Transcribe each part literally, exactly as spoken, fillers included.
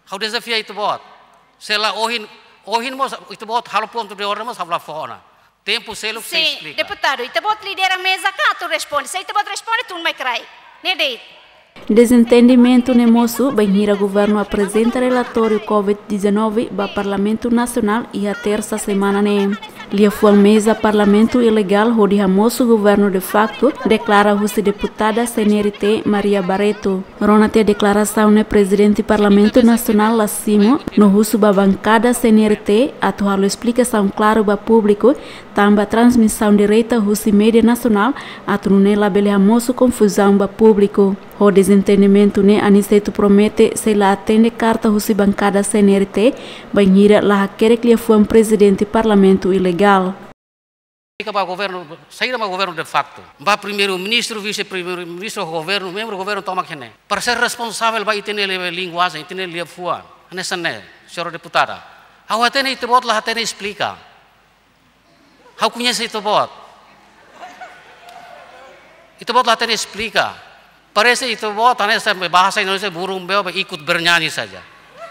Hau desafia itu bot. Sela ohin ohin mo itu bot halo ponto de ordem mas habla fora. Tempo selo se explica. Deputado, itu bot lidera a mesa cá tu responde. Se itu bot responde tu não vai crai. Ne deit. Desentendimentu nemosu banhira governo apresenta relatório covid dezenove ba Parlamento Nacional e a terça semana ne. Lia foi mesa Parlamento Ilegal onde Hamosu Governu Defaktu declara Hamosu Deputada C N R T Maria Barreto. Ronate a declaração ne presidente Parlamento Nacional Lassimo no russo ba bancada C N R T atual explicação claro ba público tamba transmissão direta russo mídia nacional atu ne labele Hamosu confusão ba público. O desentendimento ne aniceto promete se la atende carta russo bancada C N R T banhira la quer que foi um presidente Parlamento Ilegal. Fica para o governo, sair para o governo de facto. Vai primeiro-ministro, vice-primeiro-ministro, governo, membro do governo toma quem é. Para ser responsável vai ter linguagem, ter língua, nessa né, senhora deputada. Ao até nem te bota lá até nem explica. Ao conhece itu bot. Itu bot lá até nem explica. Parece itu bot, nessa bahasa Indonesia burung bel ikut bernyanyi saja.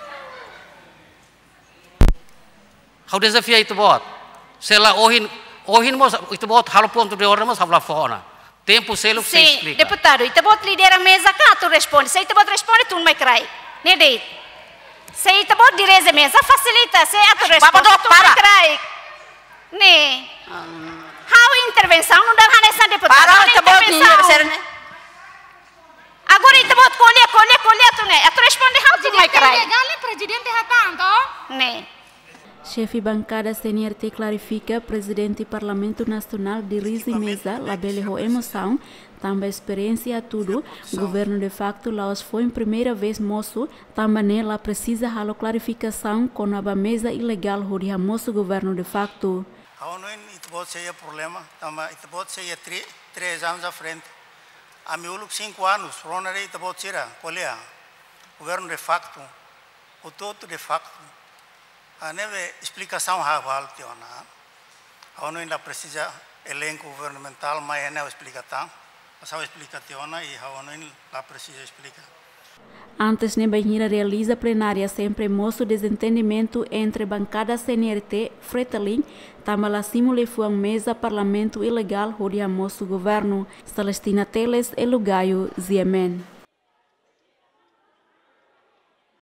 Ao desafia itu bot. Sela ohin ohin mo itu bot halo ponto de ordem mas habla fora. Tempo selo se explica. Deputado, itu bot lidera a mesa cá tu responde. Se itu bot responde tu não vai crai. Ne deit. Se itu bot dirige a mesa facilita. Se tu responde tu não vai crai. Ne. How intervenção não dá nessa deputada. Para itu bot intervenção. Agora itu bot colher colher colher tu ne. Tu responde how tu não vai crai. Legal é presidente hatando. Ne. Chefe bancada C N R T clarifica, presidente do Parlamento Nacional dirige mesa, labele ho emoção, também experiência a tudo, governo de facto laos foi em primeira vez moço, também nela precisa halo clarificação com a mesa ilegal ho de Hamosu governo de facto. Não isso pode ser problema, também isso pode ser três três anos à frente, a mim uluk cinco anos, ronare isso pode ser, colher, governo de facto, o todo de facto. A neve explicação raval tiona. A não ainda precisa elenco governamental, mas é não explicação. Passou explicação e a não ainda precisa explicar. Antes ne banheira realiza plenária sempre moço desentendimento entre bancada C N R T, Fretalin, também simule foi mesa Parlamento Ilegal onde Hamosu Governu, Celestina Teles e Lugaio Ziemen.